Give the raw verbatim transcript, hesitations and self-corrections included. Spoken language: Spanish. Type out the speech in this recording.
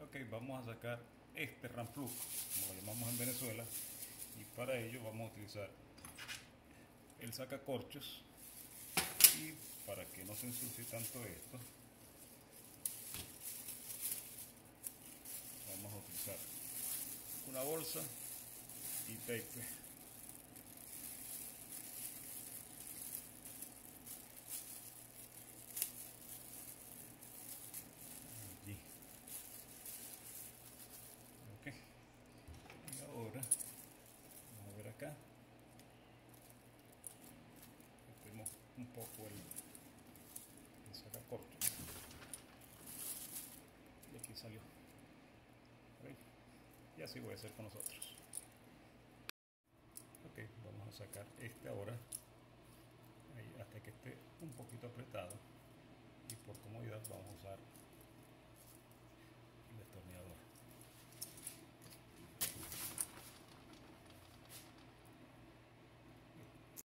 Ok, vamos a sacar este ramplug, como lo llamamos en Venezuela, y para ello vamos a utilizar el sacacorchos, y para que no se ensucie tanto esto vamos a utilizar una bolsa y tape. Allí. Ok, y ahora vamos a ver acá, metemos un poco el, el sacacorchos y aquí salió. ¿Veis? Y así voy a hacer con nosotros. Ok, vamos a sacar este ahora ahí, hasta que esté un poquito apretado, y por comodidad vamos a usar